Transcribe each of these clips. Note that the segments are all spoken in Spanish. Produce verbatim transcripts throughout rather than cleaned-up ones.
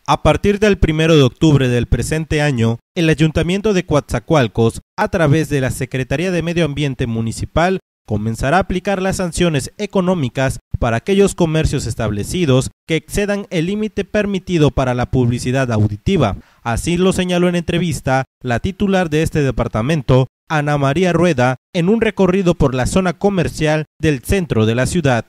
A partir del primero de octubre del presente año, el Ayuntamiento de Coatzacoalcos, a través de la Secretaría de Medio Ambiente Municipal, comenzará a aplicar las sanciones económicas para aquellos comercios establecidos que excedan el límite permitido para la publicidad auditiva. Así lo señaló en entrevista la titular de este departamento, Ana María Rueda, en un recorrido por la zona comercial del centro de la ciudad.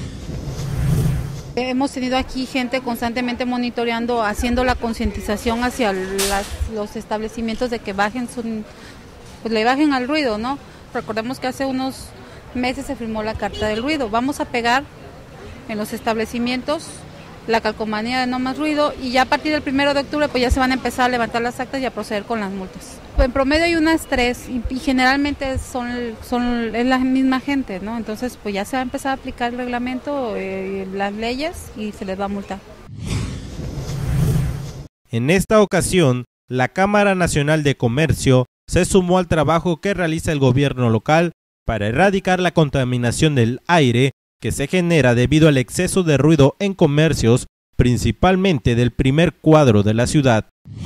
Hemos tenido aquí gente constantemente monitoreando, haciendo la concientización hacia las, los establecimientos de que bajen su, pues le bajen al ruido, ¿no? Recordemos que hace unos meses se firmó la Carta del Ruido. Vamos a pegar en los establecimientos la calcomanía de no más ruido y ya a partir del primero de octubre pues ya se van a empezar a levantar las actas y a proceder con las multas. En promedio hay unas tres y, y generalmente son, son es la misma gente, ¿no? Entonces pues ya se va a empezar a aplicar el reglamento, eh, las leyes y se les va a multar. En esta ocasión, la Cámara Nacional de Comercio se sumó al trabajo que realiza el gobierno local para erradicar la contaminación del aire que se genera debido al exceso de ruido en comercios, principalmente del primer cuadro de la ciudad.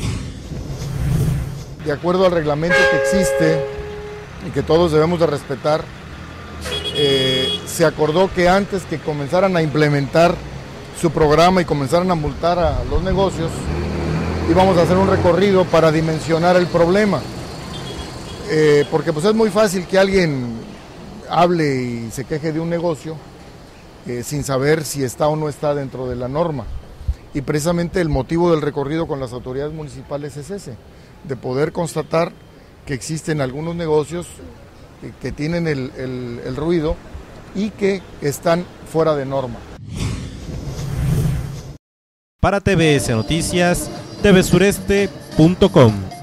De acuerdo al reglamento que existe y que todos debemos de respetar, eh, se acordó que antes que comenzaran a implementar su programa y comenzaran a multar a los negocios, íbamos a hacer un recorrido para dimensionar el problema. Eh, porque pues es muy fácil que alguien hable y se queje de un negocio eh, sin saber si está o no está dentro de la norma. Y precisamente el motivo del recorrido con las autoridades municipales es ese, de poder constatar que existen algunos negocios que, que tienen el, el, el ruido y que están fuera de norma. Para T V S Noticias, T V Sureste punto com.